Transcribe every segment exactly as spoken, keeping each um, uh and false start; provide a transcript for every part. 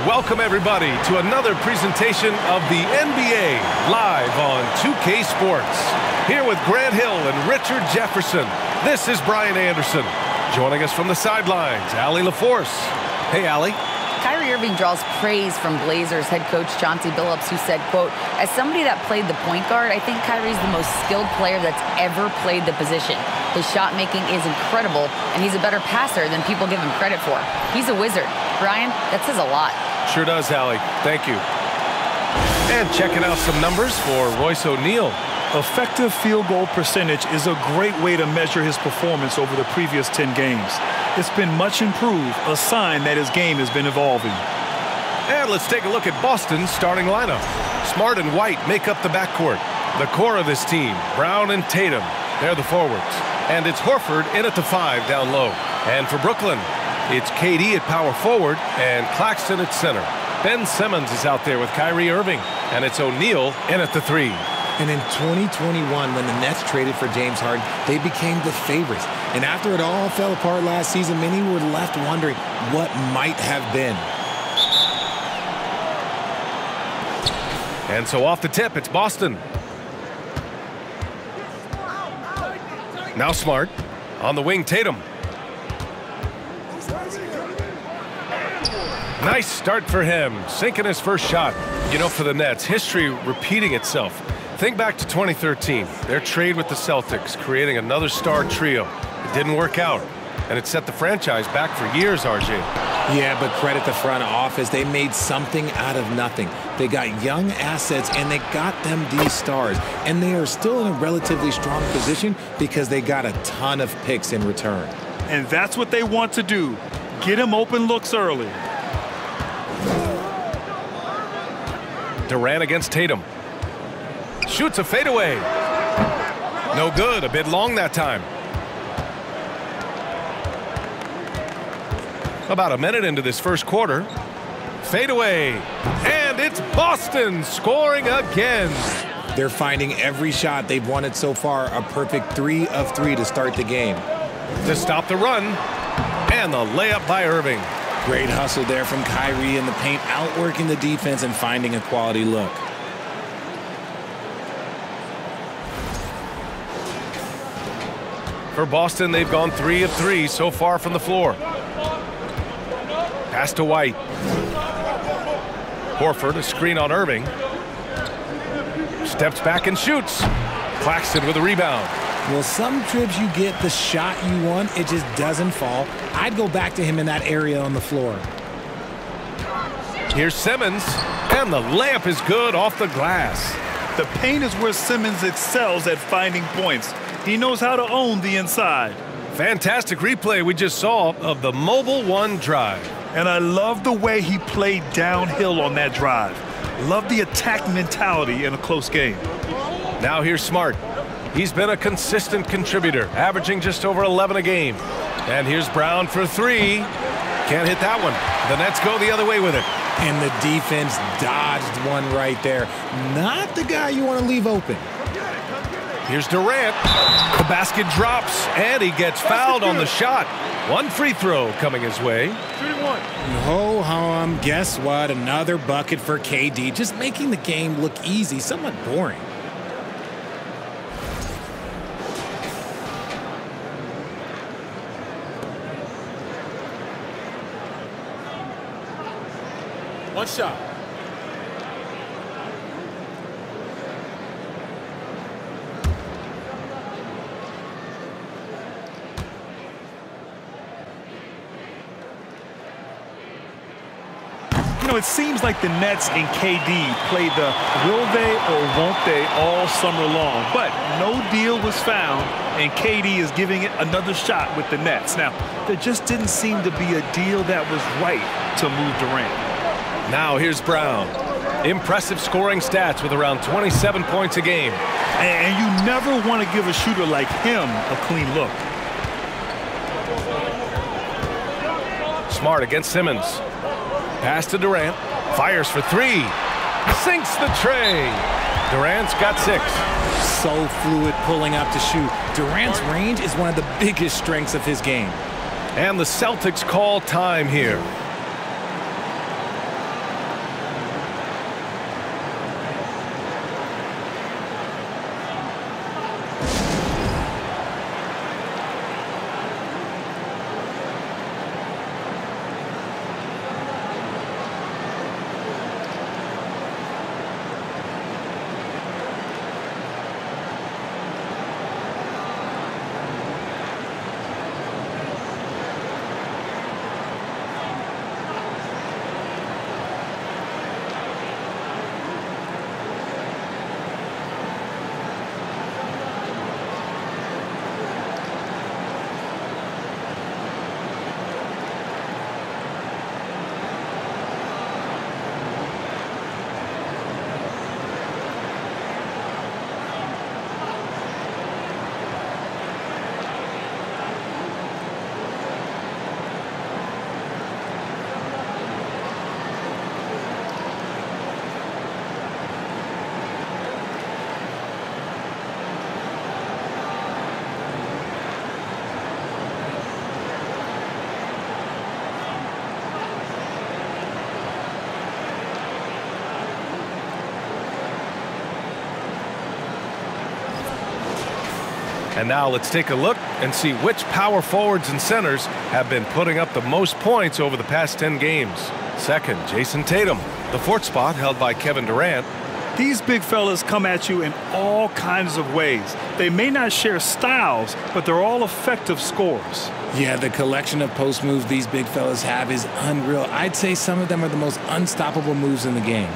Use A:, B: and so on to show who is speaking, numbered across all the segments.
A: welcome everybody to another presentation of the N B A live on two K Sports. Here with Grant Hill and Richard Jefferson, this is Brian Anderson. Joining us from the sidelines, Allie LaForce. Hey, Allie.
B: Kyrie Irving draws praise from Blazers head coach Chauncey Billups, who said, quote, as somebody that played the point guard, I think Kyrie's the most skilled player that's ever played the position. His shot making is incredible, and he's a better passer than people give him credit for. He's a wizard. Brian, that says a lot.
A: Sure does, Allie. Thank you. And checking out some numbers for Royce O'Neal.
C: Effective field goal percentage is a great way to measure his performance over the previous ten games. It's been much improved, a sign that his game has been evolving.
A: And let's take a look at Boston's starting lineup. Smart and White make up the backcourt. The core of this team, Brown and Tatum, they're the forwards. And it's Horford in at the five down low. And for Brooklyn, it's K D at power forward and Claxton at center. Ben Simmons is out there with Kyrie Irving, and it's O'Neal in at the three.
D: And in twenty twenty-one, when the Nets traded for James Harden, they became the favorites. And after it all fell apart last season, many were left wondering what might have been.
A: And so off the tip, it's Boston. Now Smart. On the wing, Tatum. Nice start for him, sinking his first shot. You know, for the Nets, history repeating itself. Think back to twenty thirteen, their trade with the Celtics, creating another star trio. It didn't work out, and it set the franchise back for years, R J.
D: Yeah, but credit the front office. They made something out of nothing. They got young assets, and they got them these stars. And they are still in a relatively strong position because they got a ton of picks in return.
C: And that's what they want to do. Get him open looks early.
A: Durant against Tatum. Shoots a fadeaway. No good, a bit long that time. About a minute into this first quarter. Fadeaway. And it's Boston scoring again.
D: They're finding every shot they've wanted so far, a perfect three of three to start the game.
A: To stop the run. And the layup by Irving.
D: Great hustle there from Kyrie in the paint, outworking the defense and finding a quality look.
A: For Boston, they've gone three of three so far from the floor. Pass to White. Horford, a screen on Irving. Steps back and shoots. Claxton with a rebound.
D: Well, some trips you get the shot you want, it just doesn't fall. I'd go back to him in that area on the floor.
A: Here's Simmons, and the layup is good off the glass.
C: The paint is where Simmons excels at finding points. He knows how to own the inside.
A: Fantastic replay we just saw of the Mobile One drive.
C: And I love the way he played downhill on that drive. Love the attack mentality in a close game.
A: Now here's Smart. He's been a consistent contributor, averaging just over eleven a game. And here's Brown for three. Can't hit that one. The Nets go the other way with it.
D: And the defense dodged one right there. Not the guy you want to leave open.
A: Here's Durant. The basket drops, and he gets fouled on the shot. One free throw coming his way.
D: Ho hum, guess what? Another bucket for K D. Just making the game look easy, somewhat boring. One shot.
C: You know, it seems like the Nets and K D played the will they or won't they all summer long, but no deal was found, and K D is giving it another shot with the Nets. Now, there just didn't seem to be a deal that was right to move Durant.
A: Now here's Brown. Impressive scoring stats with around twenty-seven points a game.
C: And you never want to give a shooter like him a clean look.
A: Smart against Simmons. Pass to Durant. Fires for three. Sinks the tray. Durant's got six.
D: So fluid pulling up to shoot. Durant's range is one of the biggest strengths of his game.
A: And the Celtics call time here. And now let's take a look and see which power forwards and centers have been putting up the most points over the past ten games. Second, Jason Tatum. The fourth spot held by Kevin Durant.
C: These big fellas come at you in all kinds of ways. They may not share styles, but they're all effective scorers.
D: Yeah, the collection of post moves these big fellas have is unreal. I'd say some of them are the most unstoppable moves in the game.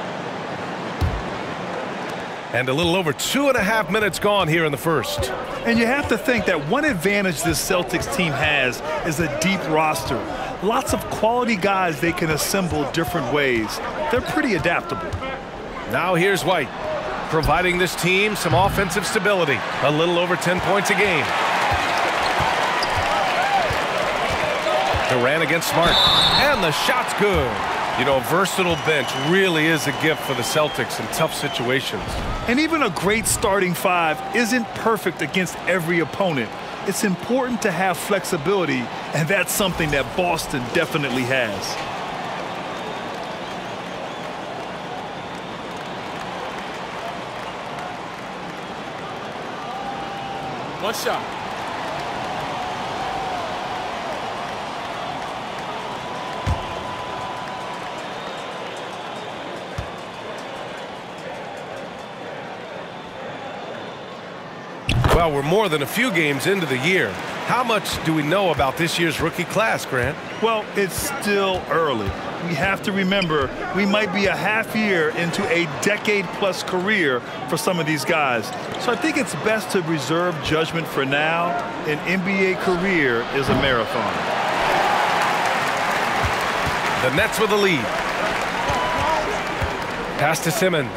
A: And a little over two and a half minutes gone here in the first.
C: And you have to think that one advantage this Celtics team has is a deep roster. Lots of quality guys they can assemble different ways. They're pretty adaptable.
A: Now here's White, providing this team some offensive stability. A little over ten points a game. Durant against Smart. And the shot's good. You know, a versatile bench really is a gift for the Celtics in tough situations.
C: And even a great starting five isn't perfect against every opponent. It's important to have flexibility, and that's something that Boston definitely has.
D: One shot.
A: Well, we're more than a few games into the year. How much do we know about this year's rookie class, Grant?
C: Well, it's still early. We have to remember we might be a half year into a decade-plus career for some of these guys. So I think it's best to reserve judgment for now. An N B A career is a marathon.
A: The Nets with the lead. Pass to Simmons.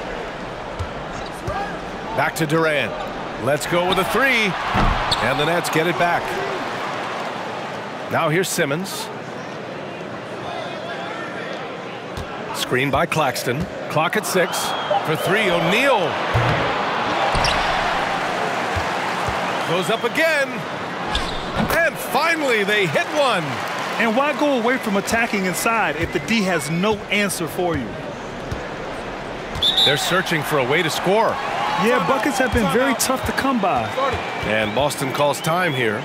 A: Back to Durant. Let's go with a three. And the Nets get it back. Now here's Simmons. Screen by Claxton. Clock at six. For three, O'Neal. Goes up again. And finally they hit one.
C: And why go away from attacking inside if the D has no answer for you?
A: They're searching for a way to score.
C: Yeah, buckets have been very tough to come by.
A: And Boston calls time here.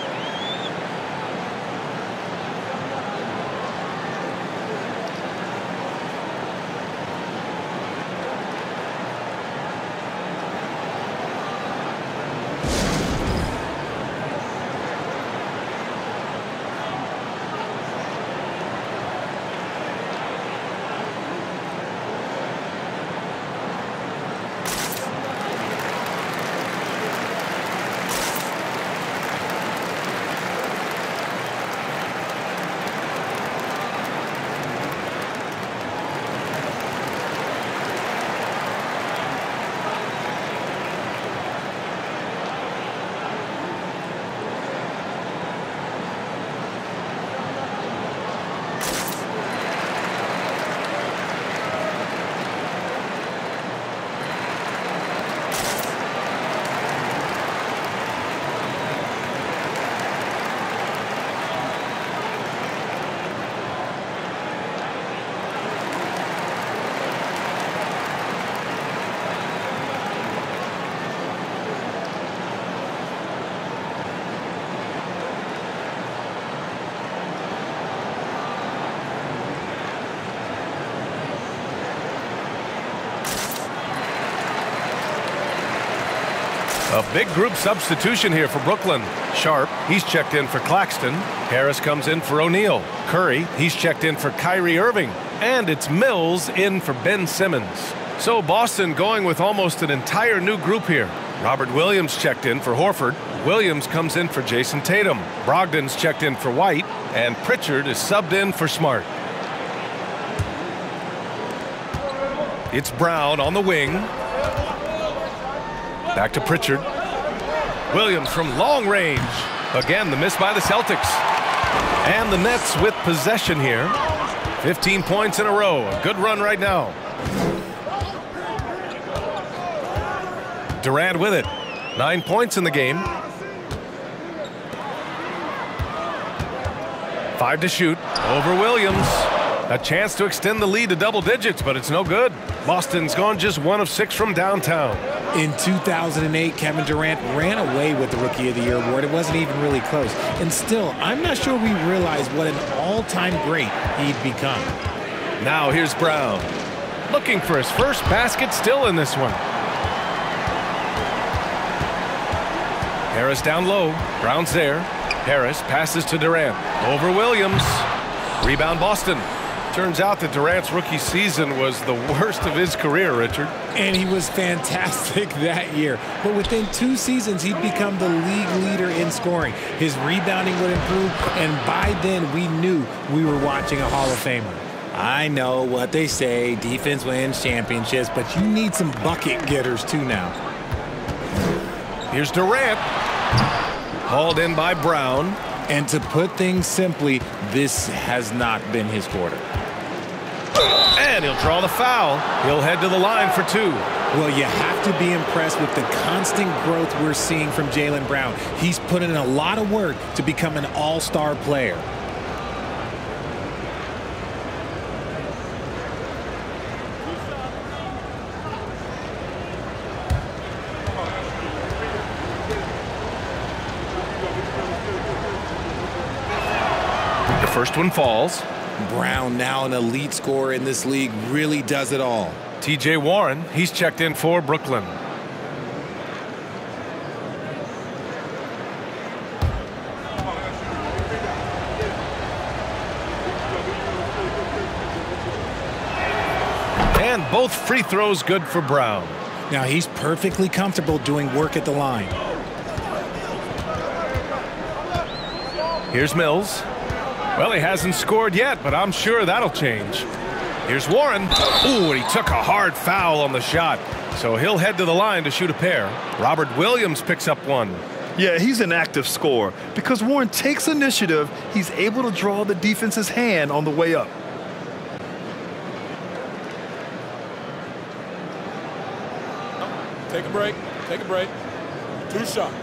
A: A big group substitution here for Brooklyn. Sharp, he's checked in for Claxton. Harris comes in for O'Neal. Curry, he's checked in for Kyrie Irving. And it's Mills in for Ben Simmons. So Boston going with almost an entire new group here. Robert Williams checked in for Horford. Williams comes in for Jason Tatum. Brogdon's checked in for White. And Pritchard is subbed in for Smart. It's Brown on the wing. Back to Pritchard. Williams from long range. Again, the miss by the Celtics. And the Nets with possession here. fifteen points in a row. A good run right now. Durant with it. Nine points in the game. Five to shoot. Over Williams. A chance to extend the lead to double digits, but it's no good. Boston's gone just one of six from downtown.
D: In two thousand eight, Kevin Durant ran away with the Rookie of the Year award. It wasn't even really close. And still, I'm not sure we realize what an all-time great he'd become.
A: Now here's Brown. Looking for his first basket, still in this one. Harris down low. Brown's there. Harris passes to Durant. Over Williams. Rebound Boston. Turns out that Durant's rookie season was the worst of his career, Richard.
D: And he was fantastic that year. But within two seasons, he'd become the league leader in scoring. His rebounding would improve, and by then we knew we were watching a Hall of Famer. I know what they say, defense wins championships, but you need some bucket getters too now.
A: Here's Durant. Hauled in by Brown.
D: And to put things simply, this has not been his quarter.
A: And he'll draw the foul. He'll head to the line for two.
D: Well, you have to be impressed with the constant growth we're seeing from Jaylen Brown. He's put in a lot of work to become an all-star player.
A: The first one falls.
D: Brown, now an elite scorer in this league, really does it all.
A: T J Warren, he's checked in for Brooklyn. And both free throws good for Brown.
D: Now he's perfectly comfortable doing work at the line.
A: Here's Mills. Well, he hasn't scored yet, but I'm sure that'll change. Here's Warren. Ooh, and he took a hard foul on the shot. So he'll head to the line to shoot a pair. Robert Williams picks up one.
C: Yeah, he's an active scorer. Because Warren takes initiative, he's able to draw the defense's hand on the way up.
E: Take a break. Take a break. Two shots.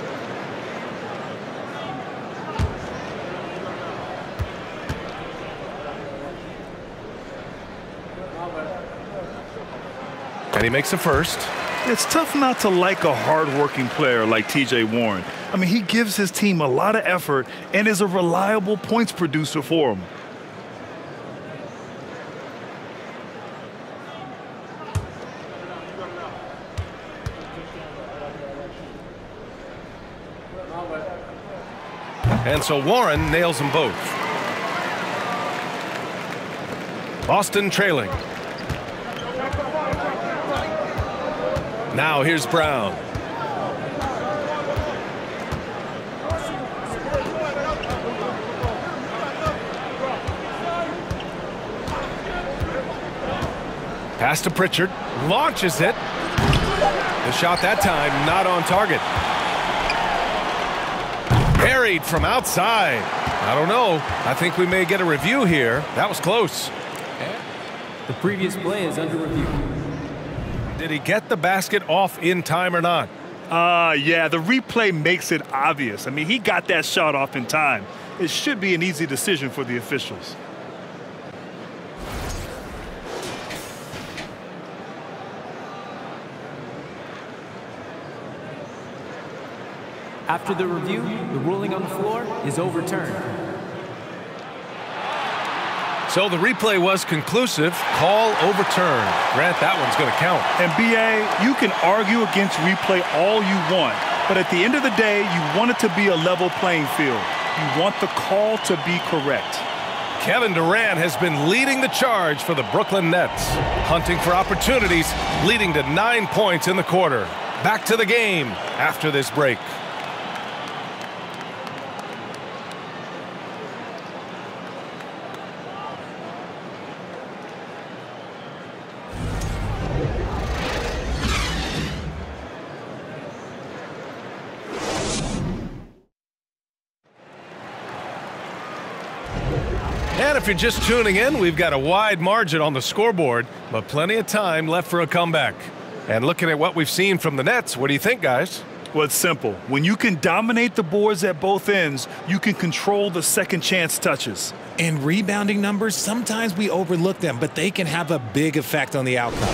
A: And he makes a first.
C: It's tough not to like a hard-working player like T J Warren. I mean, he gives his team a lot of effort and is a reliable points producer for them.
A: And so Warren nails them both. Boston trailing. Now here's Brown. Pass to Pritchard. Launches it. The shot that time not on target. Parried from outside. I don't know. I think we may get a review here. That was close.
F: The previous play is under review.
A: Did he get the basket off in time or not?
C: Uh, yeah, the replay makes it obvious. I mean, he got that shot off in time. It should be an easy decision for the officials.
F: After the review, the ruling on the floor is overturned.
A: So the replay was conclusive. Call overturned. Grant, that one's going to count.
C: And B A, you can argue against replay all you want, but at the end of the day, you want it to be a level playing field. You want the call to be correct.
A: Kevin Durant has been leading the charge for the Brooklyn Nets, hunting for opportunities, leading to nine points in the quarter. Back to the game after this break. And if you're just tuning in, we've got a wide margin on the scoreboard, but plenty of time left for a comeback. And looking at what we've seen from the Nets, what do you think, guys?
C: Well, it's simple. When you can dominate the boards at both ends, you can control the second chance touches.
D: And rebounding numbers, sometimes we overlook them, but they can have a big effect on the outcome.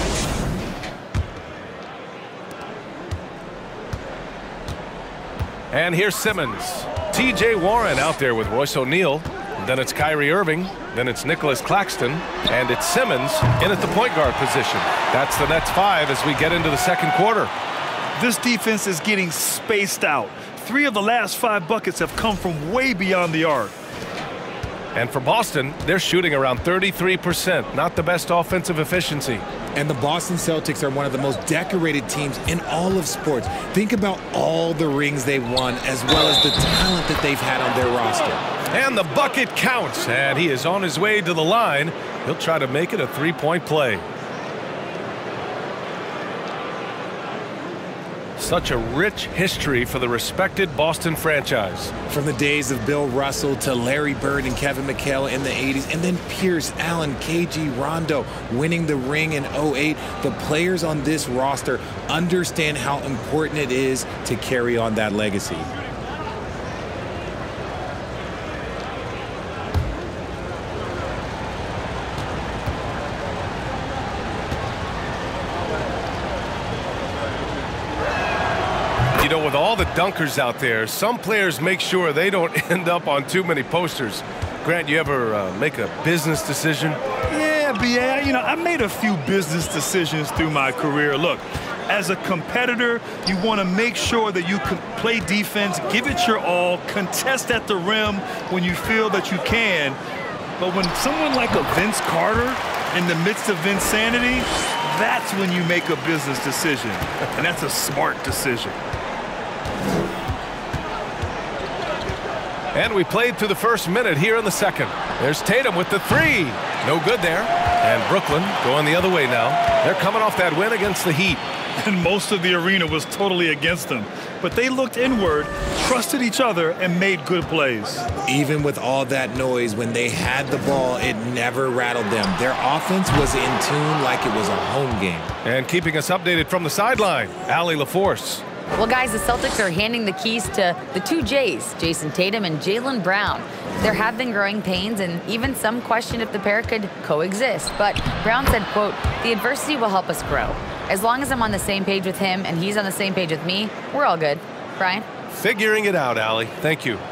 A: And here's Simmons. T J Warren out there with Royce O'Neal. Then it's Kyrie Irving. Then it's Nicholas Claxton. And it's Simmons in at the point guard position. That's the Nets five as we get into the second quarter.
C: This defense is getting spaced out. Three of the last five buckets have come from way beyond the arc.
A: And for Boston, they're shooting around thirty-three percent. Not the best offensive efficiency.
D: And the Boston Celtics are one of the most decorated teams in all of sports. Think about all the rings they've won, as well as the talent that they've had on their roster.
A: And the bucket counts, and he is on his way to the line. He'll try to make it a three-point play. Such a rich history for the respected Boston franchise.
D: From the days of Bill Russell to Larry Bird and Kevin McHale in the eighties, and then Pierce, Allen, K G, Rondo winning the ring in oh eight, the players on this roster understand how important it is to carry on that legacy.
A: You know, with all the dunkers out there, some players make sure they don't end up on too many posters. Grant, you ever uh, make a business decision?
C: Yeah, B A, you know, I made a few business decisions through my career. Look, as a competitor, you want to make sure that you can play defense, give it your all, contest at the rim when you feel that you can. But when someone like a Vince Carter in the midst of insanity, that's when you make a business decision. And that's a smart decision.
A: And we played through the first minute here in the second. There's Tatum with the three. No good there. And Brooklyn going the other way now. They're coming off that win against the Heat.
C: And most of the arena was totally against them. But they looked inward, trusted each other, and made good plays.
D: Even with all that noise, when they had the ball, it never rattled them. Their offense was in tune like it was a home game.
A: And keeping us updated from the sideline, Allie LaForce.
B: Well, guys, the Celtics are handing the keys to the two J's, Jason Tatum and Jaylen Brown. There have been growing pains, and even some question if the pair could coexist. But Brown said, quote, "The adversity will help us grow. As long as I'm on the same page with him and he's on the same page with me, we're all good." Brian?
A: Figuring it out, Allie. Thank you.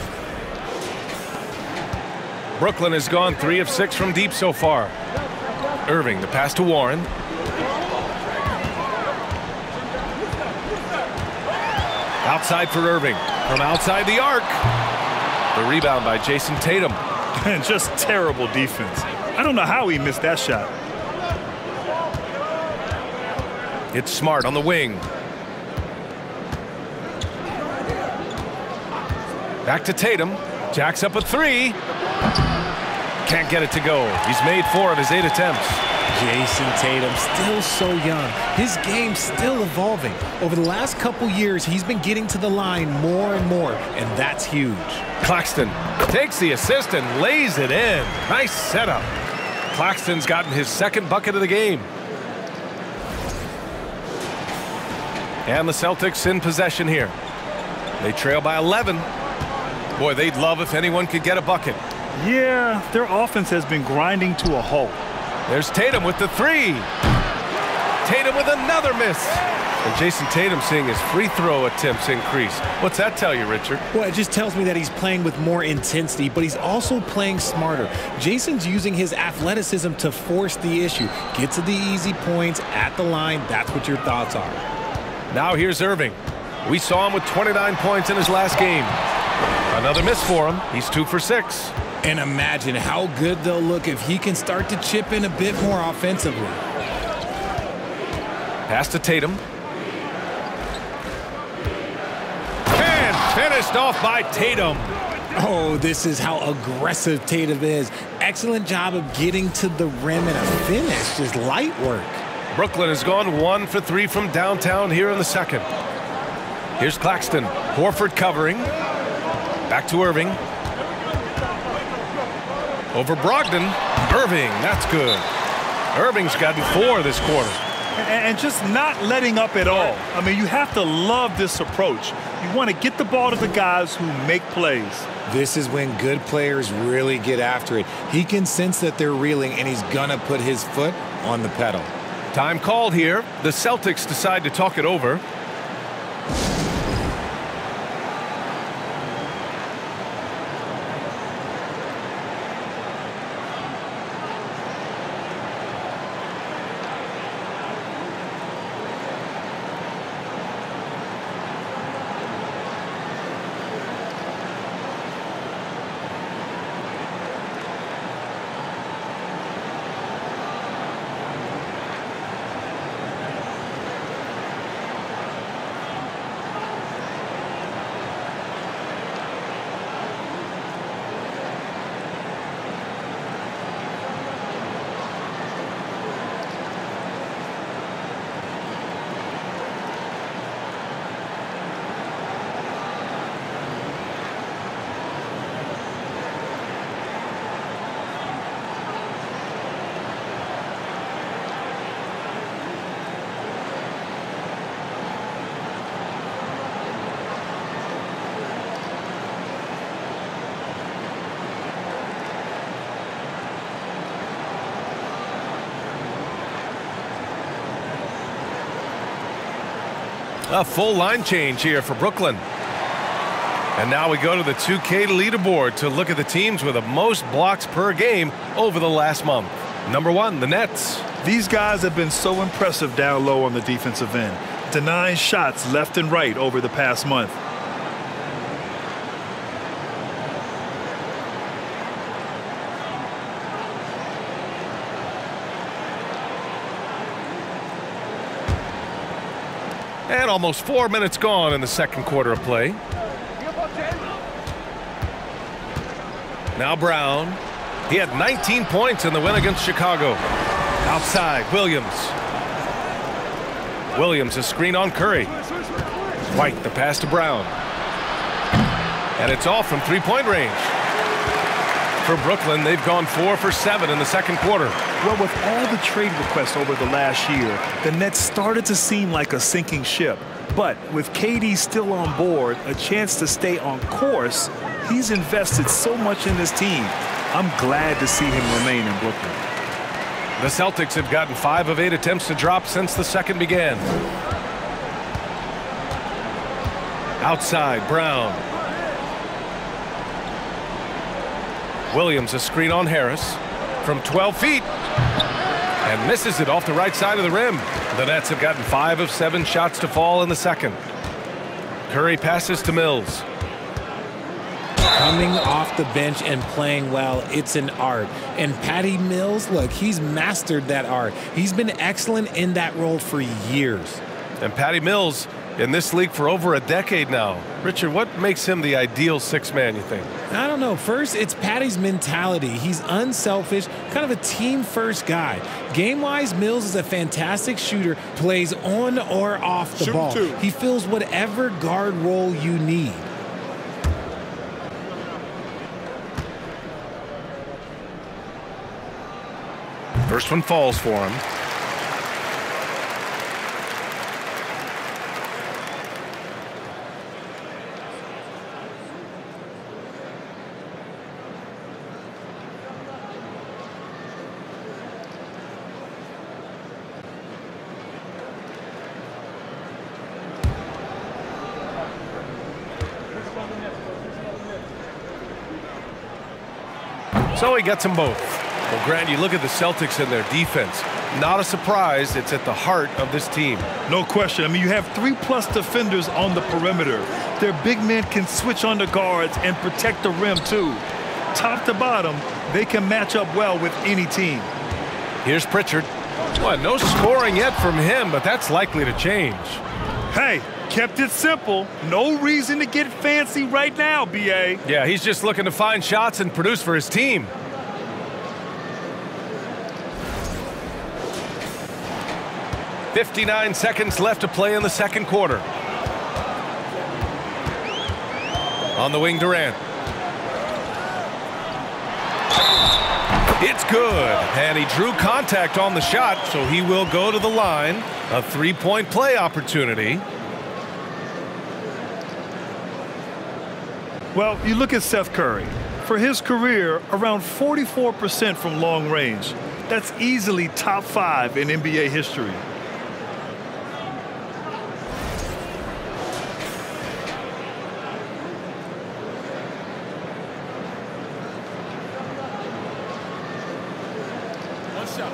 A: Brooklyn has gone three of six from deep so far. Irving, the pass to Warren. Outside for Irving. From outside the arc. The rebound by Jason Tatum.
C: And just terrible defense. I don't know how he missed that shot.
A: It's Smart on the wing. Back to Tatum. Jacks up a three. Can't get it to go. He's made four of his eight attempts.
D: Jason Tatum, still so young. His game's still evolving. Over the last couple years, he's been getting to the line more and more, and that's huge.
A: Claxton takes the assist and lays it in. Nice setup. Claxton's gotten his second bucket of the game. And the Celtics in possession here. They trail by eleven. Boy, they'd love if anyone could get a bucket.
C: Yeah, their offense has been grinding to a halt.
A: There's Tatum with the three. Tatum with another miss. And Jason Tatum seeing his free throw attempts increase. What's that tell you, Richard?
D: Well, it just tells me that he's playing with more intensity, but he's also playing smarter. Jason's using his athleticism to force the issue. Get to the easy points at the line. That's what your thoughts are.
A: Now here's Irving. We saw him with twenty-nine points in his last game. Another miss for him. He's two for six.
D: And imagine how good they'll look if he can start to chip in a bit more offensively.
A: Pass to Tatum. And finished off by Tatum.
D: Oh, this is how aggressive Tatum is. Excellent job of getting to the rim and a finish. Just light work.
A: Brooklyn has gone one for three from downtown here in the second. Here's Claxton. Horford covering. Back to Irving. Over Brogdon. Irving, that's good. Irving's gotten four this quarter.
C: and just not letting up at all. I mean, you have to love this approach. You want to get the ball to the guys who make plays.
D: This is when good players really get after it. He can sense that they're reeling, and he's going to put his foot on the pedal.
A: Time called here. The Celtics decide to talk it over. A full line change here for Brooklyn. And now we go to the two K leaderboard to look at the teams with the most blocks per game over the last month. Number one, the Nets.
C: These guys have been so impressive down low on the defensive end, denying shots left and right over the past month.
A: And almost four minutes gone in the second quarter of play. Now Brown. He had nineteen points in the win against Chicago. Outside, Williams. Williams, a screen on Curry. White, the pass to Brown. And it's off from three-point range. For Brooklyn, they've gone four for seven in the second quarter.
C: Well, with all the trade requests over the last year, the Nets started to seem like a sinking ship. But with K D still on board, a chance to stay on course, he's invested so much in this team. I'm glad to see him remain in Brooklyn.
A: The Celtics have gotten five of eight attempts to drop since the second began. Outside, Brown. Williams, a screen on Harris from twelve feet and misses it off the right side of the rim. The Nets have gotten five of seven shots to fall in the second. Curry passes to Mills.
D: Coming off the bench and playing well, it's an art. And Patty Mills, look, he's mastered that art. He's been excellent in that role for years.
A: And Patty Mills in this league for over a decade now. Richard, what makes him the ideal six man, you think?
D: I don't know. First, it's Patty's mentality. He's unselfish, kind of a team-first guy. Game-wise, Mills is a fantastic shooter, plays on or off the
E: Shoot
D: ball.
E: two.
D: He fills whatever guard role you need.
A: First one falls for him. So he gets them both. Well, Grant, you look at the Celtics and their defense. Not a surprise, it's at the heart of this team.
C: No question. I mean, you have three-plus defenders on the perimeter. Their big men can switch on the guards and protect the rim, too. Top to bottom, they can match up well with any team.
A: Here's Pritchard. Well, no scoring yet from him, but that's likely to change.
C: Hey, kept it simple. No reason to get fancy right now, B A.
A: Yeah, he's just looking to find shots and produce for his team. fifty-nine seconds left to play in the second quarter. On the wing, Durant. It's good, and he drew contact on the shot, so he will go to the line. A three-point play opportunity.
C: Well, you look at Seth Curry. For his career, around forty-four percent from long range. That's easily top five in N B A history.
E: One shot.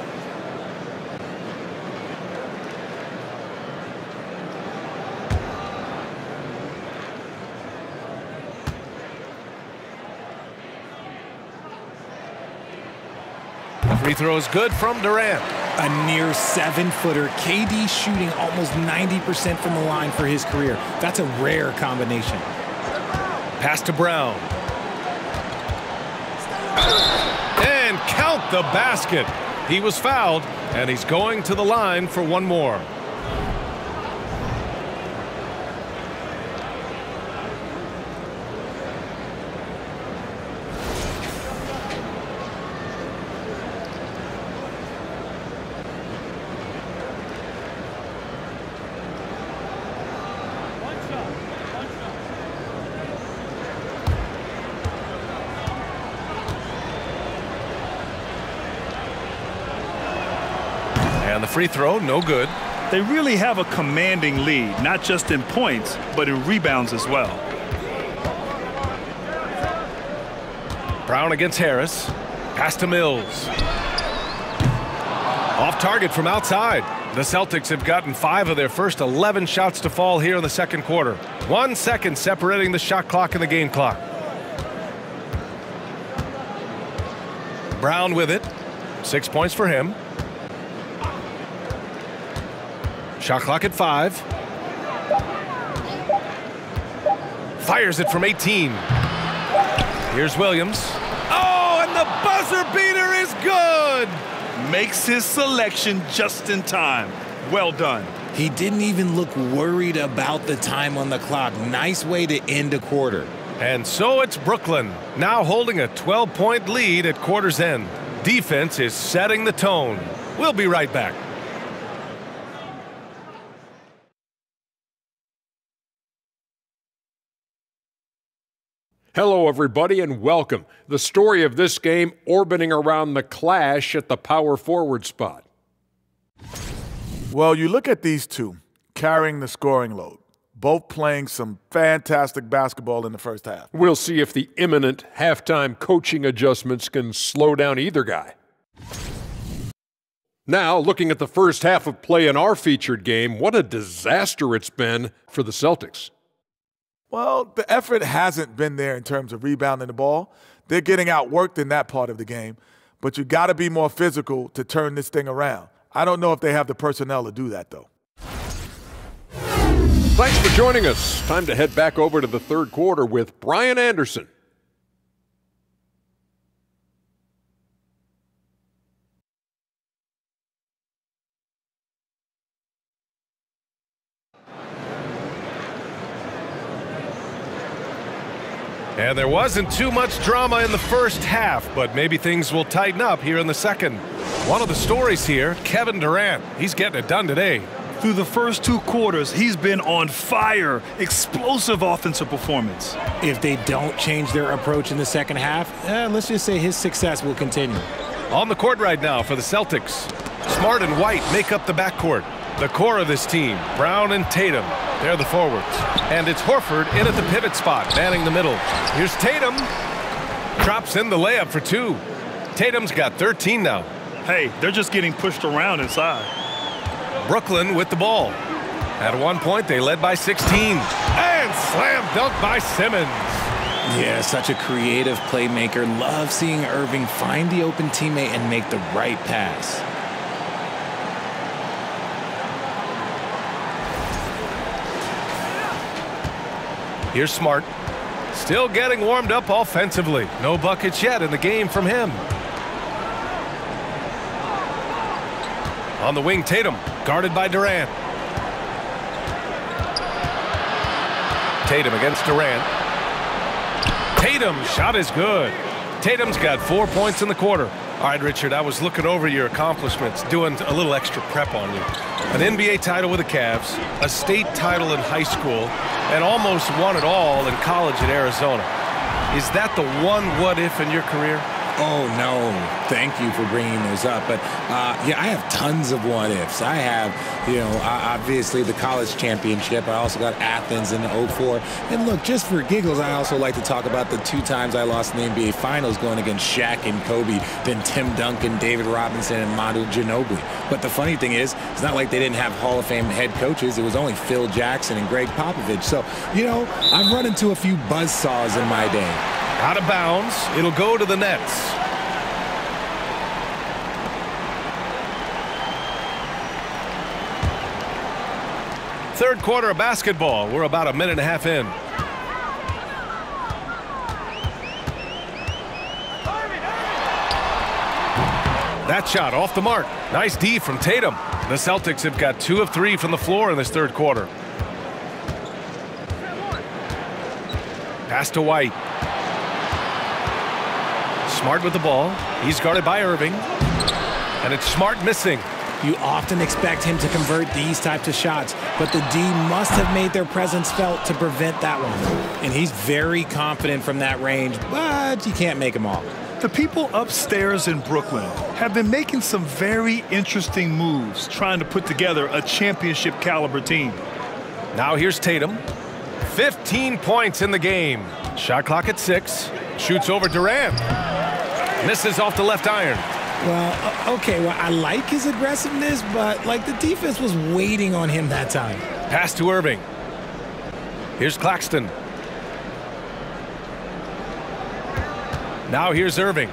A: Free throw is good from Durant.
D: A near seven-footer. K D shooting almost ninety percent from the line for his career. That's a rare combination.
A: Pass to Brown. And count the basket. He was fouled, and he's going to the line for one more. And the free throw, no good.
C: They really have a commanding lead, not just in points, but in rebounds as well.
A: Brown against Harris. Pass to Mills. Off target from outside. The Celtics have gotten five of their first eleven shots to fall here in the second quarter. One second separating the shot clock and the game clock. Brown with it. Six points for him. Shot clock at five. Fires it from eighteen. Here's Williams. Oh, and the buzzer beater is good.
C: Makes his selection just in time. Well done.
D: He didn't even look worried about the time on the clock. Nice way to end a quarter.
A: And so it's Brooklyn, now holding a twelve-point lead at quarter's end. Defense is setting the tone. We'll be right back.
G: Hello, everybody, and welcome. The story of this game orbiting around the clash at the power forward spot.
H: Well, you look at these two carrying the scoring load, both playing some fantastic basketball in the first half.
G: We'll see if the imminent halftime coaching adjustments can slow down either guy. Now, looking at the first half of play in our featured game, what a disaster it's been for the Celtics.
H: Well, the effort hasn't been there in terms of rebounding the ball. They're getting outworked in that part of the game, but you got to be more physical to turn this thing around. I don't know if they have the personnel to do that, though.
G: Thanks for joining us. Time to head back over to the third quarter with Brian Anderson.
A: And there wasn't too much drama in the first half, but maybe things will tighten up here in the second. One of the stories here, Kevin Durant. He's getting it done today.
C: Through the first two quarters, he's been on fire. Explosive offensive performance.
D: If they don't change their approach in the second half, eh, let's just say his success will continue.
A: On the court right now for the Celtics. Smart and White make up the backcourt. The core of this team, Brown and Tatum, they're the forwards. And it's Horford in at the pivot spot, manning the middle. Here's Tatum. Drops in the layup for two. Tatum's got thirteen now.
C: Hey, they're just getting pushed around inside.
A: Brooklyn with the ball. At one point, they led by sixteen. And slam dunk by Simmons.
D: Yeah, such a creative playmaker. Love seeing Irving find the open teammate and make the right pass.
A: Here's Smart. Still getting warmed up offensively. No buckets yet in the game from him. On the wing, Tatum, guarded by Durant. Tatum against Durant. Tatum, shot is good. Tatum's got four points in the quarter. All right, Richard, I was looking over your accomplishments, doing a little extra prep on you. An N B A title with the Cavs, a state title in high school, and almost won it all in college at Arizona. Is that the one what-if in your career?
D: Oh, no. Thank you for bringing those up. But, uh, yeah, I have tons of what-ifs. I have, you know, obviously the college championship. I also got Athens in oh four. And, look, just for giggles, I also like to talk about the two times I lost in the N B A Finals going against Shaq and Kobe, then Tim Duncan, David Robinson, and Manu Ginobili. But the funny thing is, it's not like they didn't have Hall of Fame head coaches. It was only Phil Jackson and Greg Popovich. So, you know, I've run into a few buzzsaws in my day.
A: Out of bounds. It'll go to the Nets. Third quarter of basketball. We're about a minute and a half in. That shot off the mark. Nice D from Tatum. The Celtics have got two of three from the floor in this third quarter. Pass to White. Smart with the ball. He's guarded by Irving. And it's Smart missing.
D: You often expect him to convert these types of shots, but the D must have made their presence felt to prevent that one. And he's very confident from that range, but you can't make them all.
C: The people upstairs in Brooklyn have been making some very interesting moves, trying to put together a championship caliber team.
A: Now here's Tatum. fifteen points in the game. Shot clock at six. Shoots over Durant. Misses off the left iron.
D: Well, okay, well, I like his aggressiveness, but, like, the defense was waiting on him that time.
A: Pass to Irving. Here's Claxton. Now here's Irving.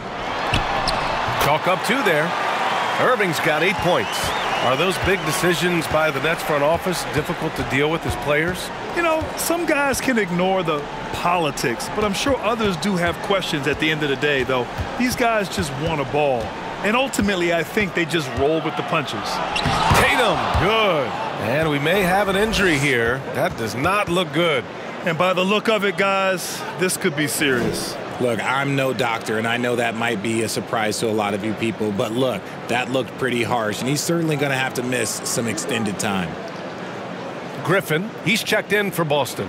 A: Chalk up two there. Irving's got eight points. Are those big decisions by the Nets front office difficult to deal with as players?
C: You know, some guys can ignore the politics, but I'm sure others do have questions at the end of the day, though. These guys just want a ball. And ultimately, I think they just roll with the punches.
A: Tatum, good. And we may have an injury here. That does not look good.
C: And by the look of it, guys, this could be serious.
D: Look, I'm no doctor, and I know that might be a surprise to a lot of you people, but look, that looked pretty harsh, and he's certainly going to have to miss some extended time.
A: Griffin, he's checked in for Boston.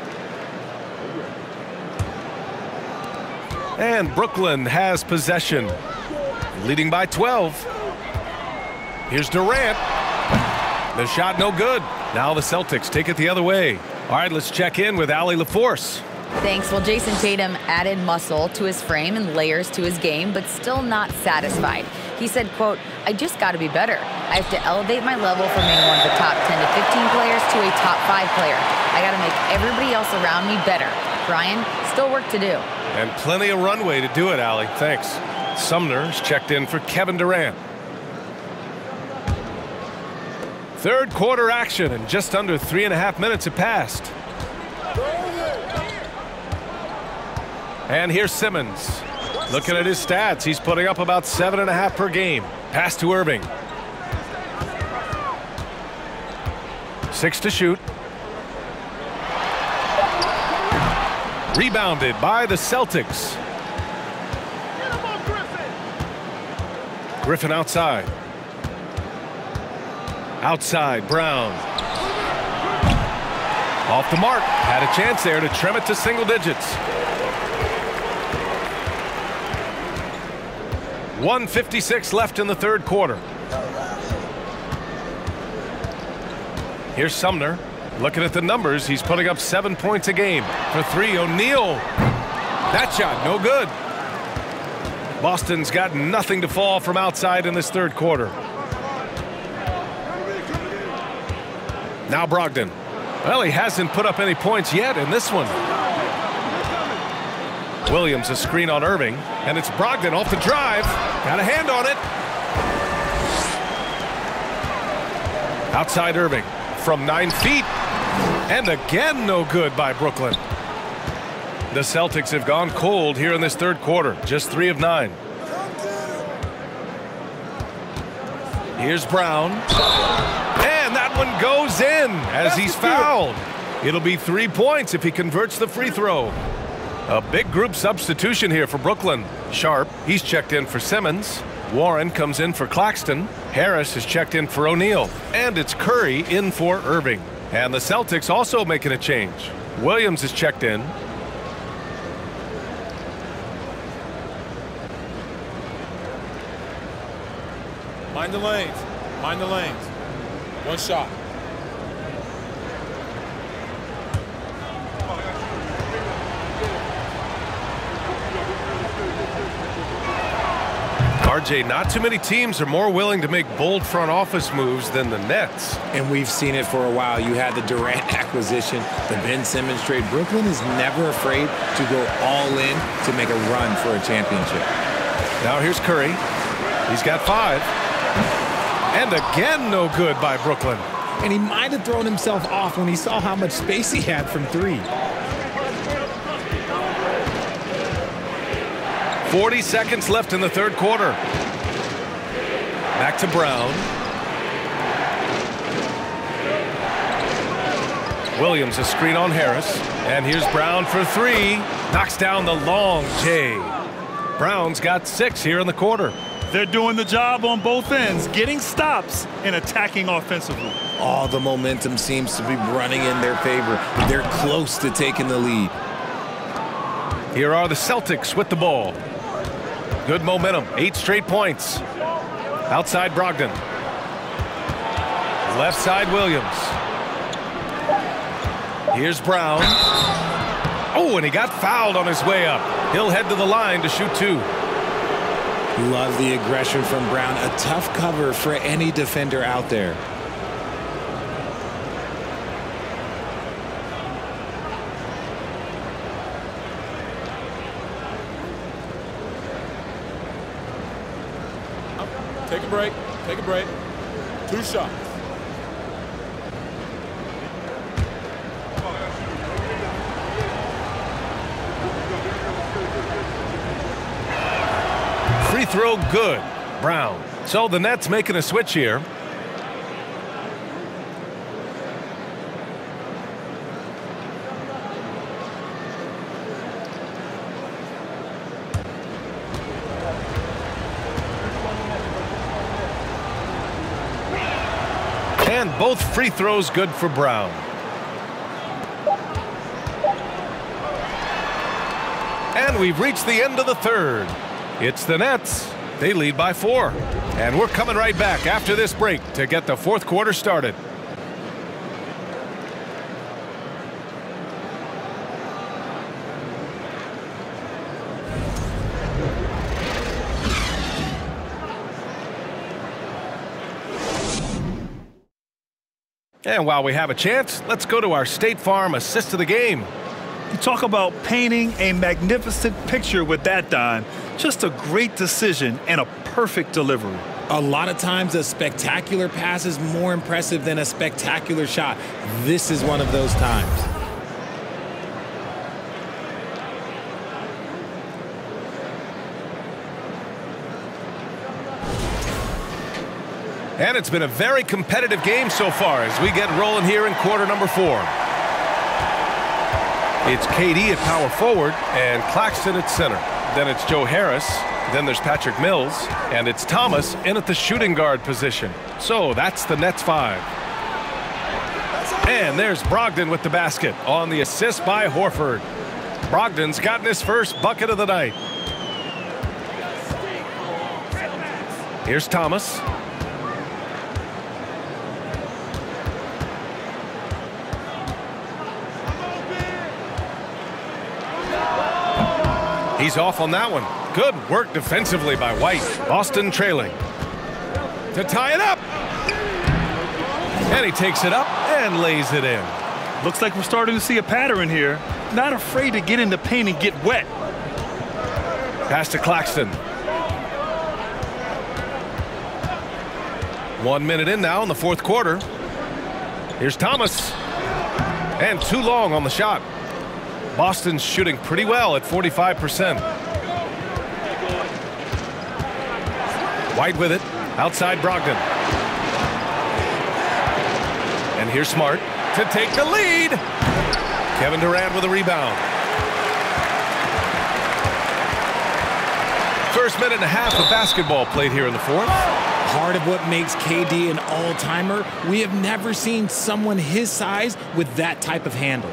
A: And Brooklyn has possession, leading by twelve. Here's Durant. The shot no good. Now the Celtics take it the other way. All right, let's check in with Allie LaForce.
B: Thanks. Well, Jason Tatum added muscle to his frame and layers to his game, but still not satisfied. He said, quote, I just got to be better. I have to elevate my level from being one of the top ten to fifteen players to a top five player. I got to make everybody else around me better. Brian, still work to do.
A: And plenty of runway to do it, Allie. Thanks. Sumner's checked in for Kevin Durant. Third quarter action, and just under three and a half minutes have passed. And here's Simmons. Looking at his stats, he's putting up about seven and a half per game. Pass to Irving. Six to shoot. Rebounded by the Celtics. Griffin outside. Outside, Brown. Off the mark. Had a chance there to trim it to single digits. one fifty-six left in the third quarter. Here's Sumner. Looking at the numbers, he's putting up seven points a game. For three, O'Neal. That shot, no good. Boston's got nothing to fall from outside in this third quarter. Now Brogdon. Well, he hasn't put up any points yet in this one. Williams a screen on Irving, and it's Brogdon off the drive. Got a hand on it. Outside Irving from nine feet. And again, no good by Brooklyn. The Celtics have gone cold here in this third quarter. Just three of nine. Here's Brown. And that one goes in as he's fouled. It'll be three points if he converts the free throw. A big group substitution here for Brooklyn. Sharp, he's checked in for Simmons. Warren comes in for Claxton. Harris has checked in for O'Neal. And it's Curry in for Irving. And the Celtics also making a change. Williams is checked in.
E: Mind the lanes. Mind the lanes. One shot.
A: R J, not too many teams are more willing to make bold front office moves than the Nets.
D: And we've seen it for a while. You had the Durant acquisition, the Ben Simmons trade. Brooklyn is never afraid to go all in to make a run for a championship.
A: Now here's Curry. He's got five. And again, no good by Brooklyn.
D: And he might have thrown himself off when he saw how much space he had from three.
A: forty seconds left in the third quarter. Back to Brown. Williams a screen on Harris. And here's Brown for three. Knocks down the long J. Brown's got six here in the quarter.
C: They're doing the job on both ends, getting stops and attacking offensively.
D: All the momentum seems to be running in their favor. They're close to taking the lead.
A: Here are the Celtics with the ball. Good momentum, eight straight points. Outside Brogdon. Left side Williams. Here's Brown. Oh, and he got fouled on his way up. He'll head to the line to shoot two.
D: Love the aggression from Brown. A tough cover for any defender out there.
E: Take a break. Take a break. Two shots.
A: Free throw good. Brown. So the Nets making a switch here. And both free throws good for Brown. And we've reached the end of the third. It's the Nets. They lead by four. And we're coming right back after this break to get the fourth quarter started. And while we have a chance, let's go to our State Farm assist of the game.
C: You talk about painting a magnificent picture with that, Don. Just a great decision and a perfect delivery.
D: A lot of times a spectacular pass is more impressive than a spectacular shot. This is one of those times.
A: And it's been a very competitive game so far as we get rolling here in quarter number four. It's K D at power forward and Claxton at center. Then it's Joe Harris. Then there's Patrick Mills. And it's Thomas in at the shooting guard position. So that's the Nets five. And there's Brogdon with the basket on the assist by Horford. Brogdon's gotten his first bucket of the night. Here's Thomas. He's off on that one. Good work defensively by White. Boston trailing. To tie it up. And he takes it up and lays it in.
C: Looks like we're starting to see a pattern here. Not afraid to get in the paint and get wet.
A: Pass to Claxton. One minute in now in the fourth quarter. Here's Thomas. And too long on the shot. Boston's shooting pretty well at forty-five percent. White with it. Outside Brogdon. And here's Smart to take the lead. Kevin Durant with a rebound. first minute and a half of basketball played here in the fourth.
D: Part of what makes K D an all-timer, we have never seen someone his size with that type of handle.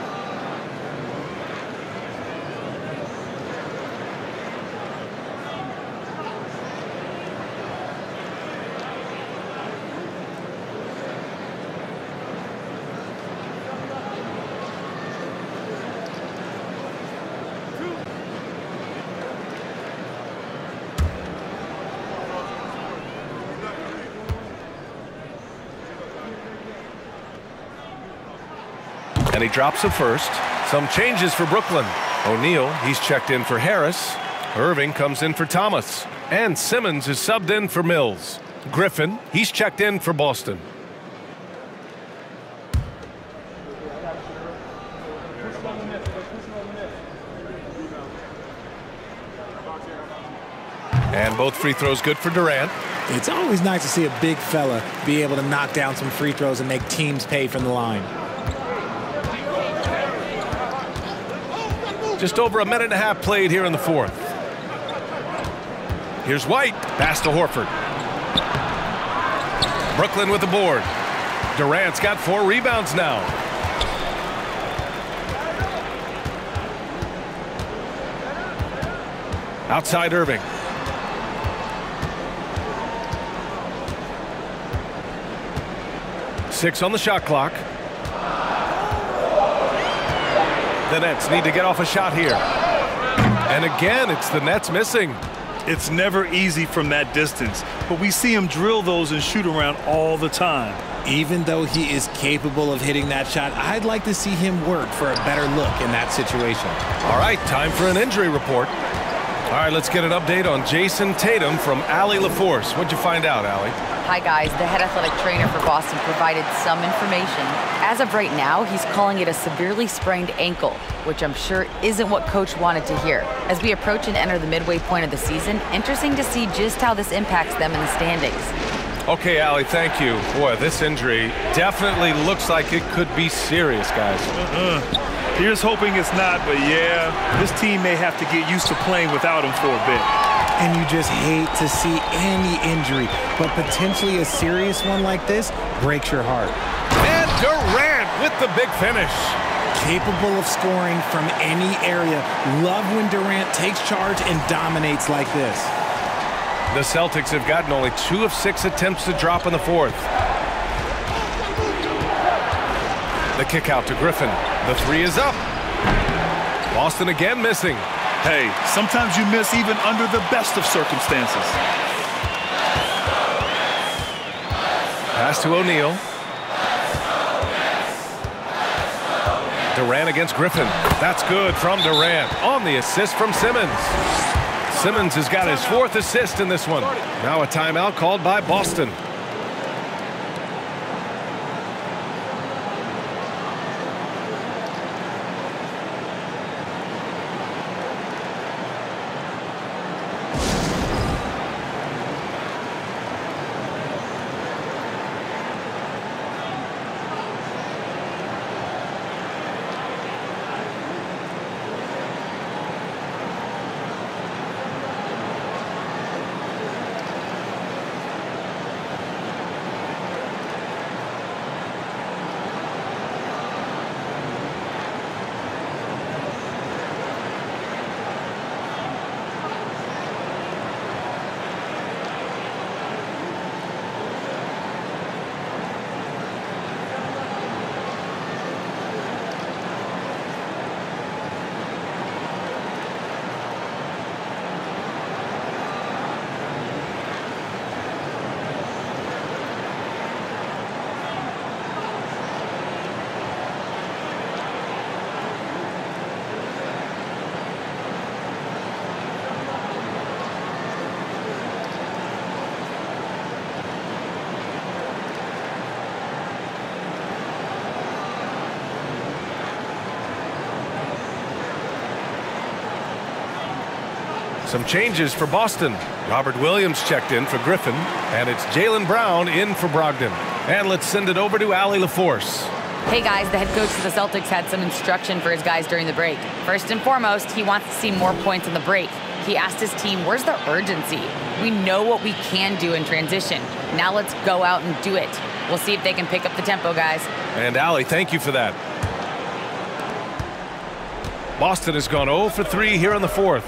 A: And he drops it first. Some changes for Brooklyn. O'Neal, he's checked in for Harris. Irving comes in for Thomas. And Simmons is subbed in for Mills. Griffin, he's checked in for Boston. And both free throws good for Durant.
D: It's always nice to see a big fella be able to knock down some free throws and make teams pay from the line.
A: Just over a minute and a half played here in the fourth. Here's White. Pass to Horford. Brooklyn with the board. Durant's got four rebounds now. Outside Irving. Six on the shot clock. The Nets need to get off a shot here. And again, it's the Nets missing.
C: It's never easy from that distance, but we see him drill those and shoot around all the time.
D: Even though he is capable of hitting that shot, I'd like to see him work for a better look in that situation.
A: All right, time for an injury report. All right, let's get an update on Jason Tatum from Allie LaForce. What'd you find out, Allie?
B: Hi, guys. The head athletic trainer for Boston provided some information. As of right now, he's calling it a severely sprained ankle, which I'm sure isn't what Coach wanted to hear. As we approach and enter the midway point of the season, interesting to see just how this impacts them in the standings.
A: Okay, Allie, thank you. Boy, this injury definitely looks like it could be serious, guys.
C: Uh-uh. Here's hoping it's not, but yeah, this team may have to get used to playing without him for a bit.
D: And you just hate to see any injury, but potentially a serious one like this breaks your heart.
A: And Durant with the big finish.
D: Capable of scoring from any area. Love when Durant takes charge and dominates like this.
A: The Celtics have gotten only two of six attempts to drop in the fourth. The kick out to Griffin. The three is up. Boston again missing.
C: Hey, sometimes you miss even under the best of circumstances.
A: Pass to O'Neal. Durant against Griffin. That's good from Durant on the assist from Simmons. Simmons has got his fourth assist in this one. Now a timeout called by Boston. Some changes for Boston. Robert Williams checked in for Griffin, and it's Jaylen Brown in for Brogdon. And let's send it over to Allie LaForce.
B: Hey guys, the head coach of the Celtics had some instruction for his guys during the break. First and foremost, he wants to see more points in the break. He asked his team, where's the urgency? We know what we can do in transition. Now let's go out and do it. We'll see if they can pick up the tempo, guys.
A: And Allie, thank you for that. Boston has gone zero for three here in the fourth.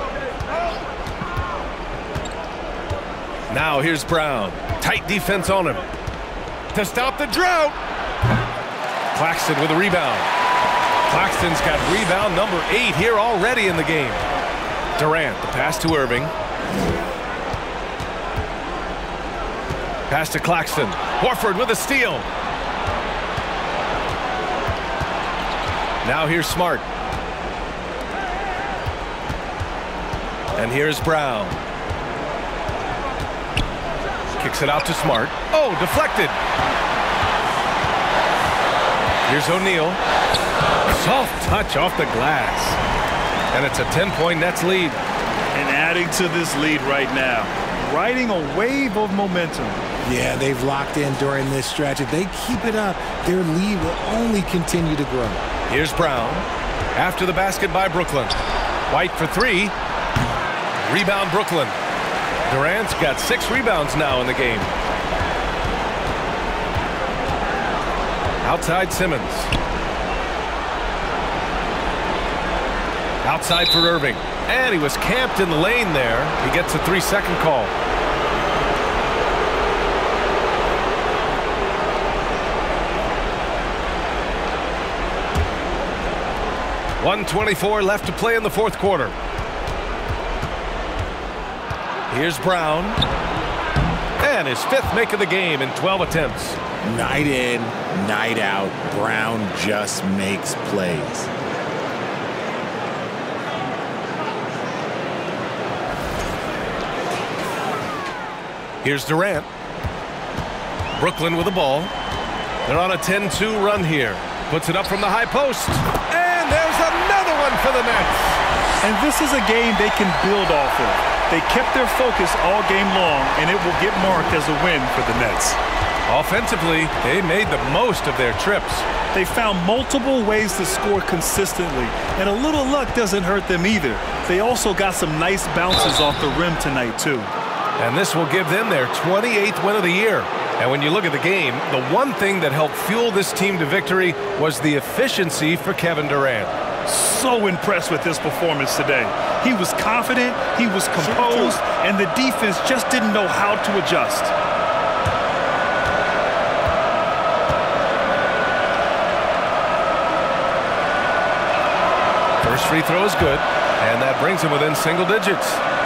A: Now here's Brown. Tight defense on him. To stop the drought. Claxton with a rebound. Claxton's got rebound number eight here already in the game. Durant, the pass to Irving. Pass to Claxton. Horford with a steal. Now here's Smart. And here's Brown. Kicks it out to Smart. Oh, deflected. Here's O'Neal. Soft touch off the glass. And it's a ten-point Nets lead.
C: And adding to this lead right now, riding a wave of momentum.
D: Yeah, they've locked in during this stretch. If they keep it up, their lead will only continue to grow.
A: Here's Brown. After the basket by Brooklyn. White for three. Rebound Brooklyn. Durant's got six rebounds now in the game. Outside Simmons. Outside for Irving. And he was camped in the lane there. He gets a three-second call. one twenty-four left to play in the fourth quarter. Here's Brown. And his fifth make of the game in twelve attempts.
D: Night in, night out, Brown just makes plays.
A: Here's Durant. Brooklyn with the ball. They're on a ten two run here. Puts it up from the high post. And there's another one for the Nets.
C: And this is a game they can build off of. They kept their focus all game long, and it will get marked as a win for the Nets.
A: Offensively, they made the most of their trips.
C: They found multiple ways to score consistently, and a little luck doesn't hurt them either. They also got some nice bounces off the rim tonight, too.
A: And this will give them their twenty-eighth win of the year. And when you look at the game, the one thing that helped fuel this team to victory was the efficiency for Kevin Durant.
C: So impressed with his performance today. He was confident, he was composed, and the defense just didn't know how to adjust.
A: First free throw is good, and that brings him within single digits.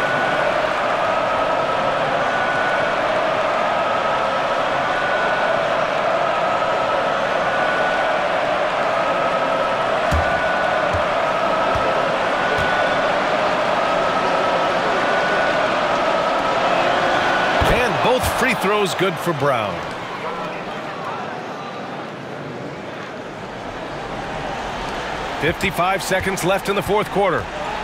A: Free throws good for Brown. fifty-five seconds left in the fourth quarter.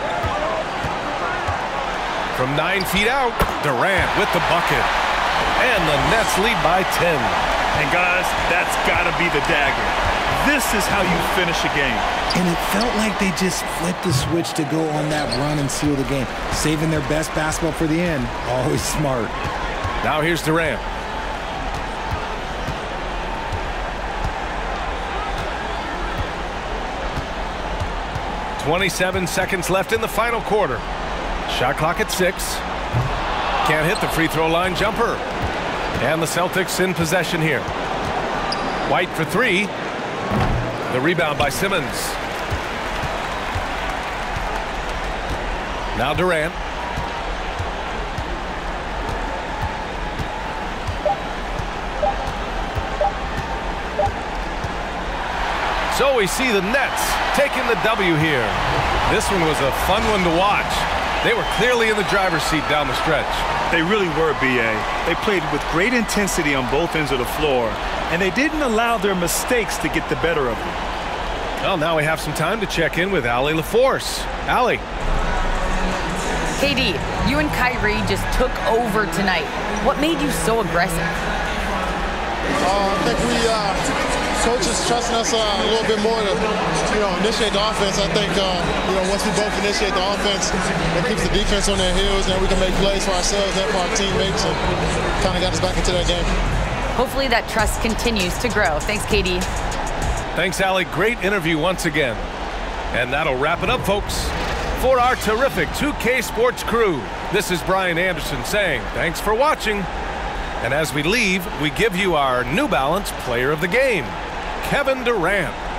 A: From nine feet out, Durant with the bucket. And the Nets lead by ten.
C: And guys, that's got to be the dagger. This is how you finish a game.
D: And it felt like they just flipped the switch to go on that run and seal the game. Saving their best basketball for the end. Always smart.
A: Now here's Durant. twenty-seven seconds left in the final quarter. Shot clock at six. Can't hit the free throw line jumper. And the Celtics in possession here. White for three. The rebound by Simmons. Now Durant. So we see the Nets taking the W here. This one was a fun one to watch. They were clearly in the driver's seat down the stretch.
C: They really were, B A. They played with great intensity on both ends of the floor, and they didn't allow their mistakes to get the better of them.
A: Well, now we have some time to check in with Allie LaForce. Allie.
B: K D, you and Kyrie just took over tonight. What made you so aggressive?
I: Uh, I think we uh,
E: coaches trusting us uh, a little bit more to, you know, initiate the offense. I think, uh, you know, once we both initiate the offense, it keeps the defense on their heels, and we can make plays for ourselves and for our teammates, and kind of got us back into that game.
B: Hopefully that trust continues to grow. Thanks, K D.
A: Thanks, Allie. Great interview once again. And that'll wrap it up, folks. For our terrific two K Sports crew, this is Brian Anderson saying thanks for watching. And as we leave, we give you our New Balance Player of the Game, Kevin Durant.